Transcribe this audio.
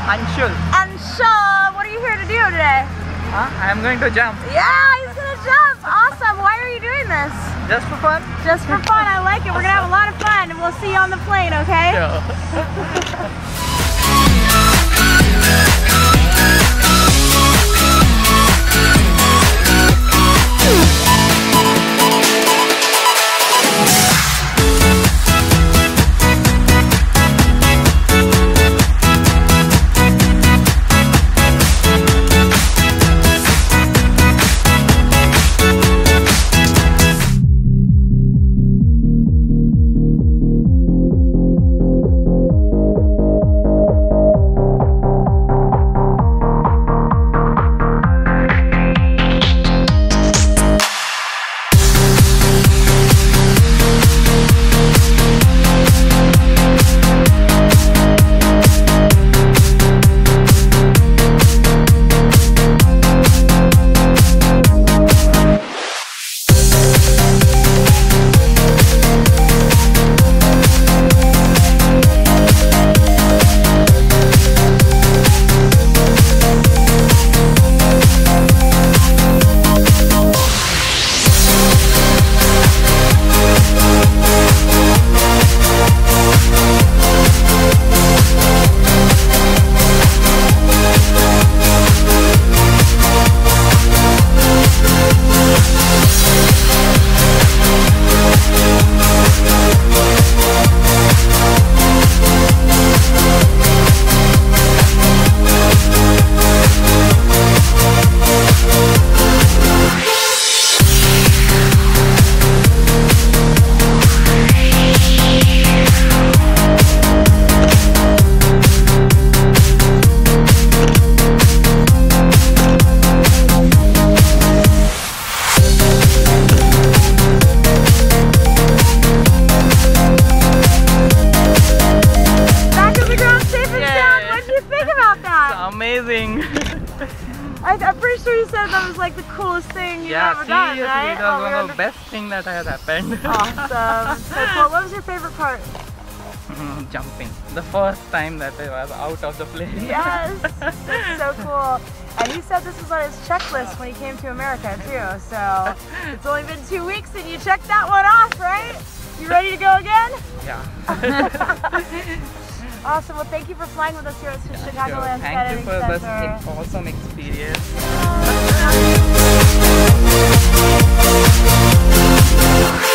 Anshul. Anshul, what are you here to do today? I'm going to jump. Yeah, he's gonna jump. Awesome. Why are you doing this? Just for fun? Just for fun. I like it. We're gonna have a lot of fun, and we'll see you on the plane, okay? Sure. Amazing. I'm pretty sure you said that was like the coolest thing you've ever done, right? It was one of the best things that has happened. Awesome. So cool. What was your favorite part? Jumping. The first time that I was out of the plane. Yes, that's so cool. And he said this was on his checklist when he came to America too. So it's only been 2 weeks and you checked that one off, right? You ready to go again? Yeah. Awesome. Well, thank you for flying with us here at Chicagoland Thank you for Center. this awesome experience.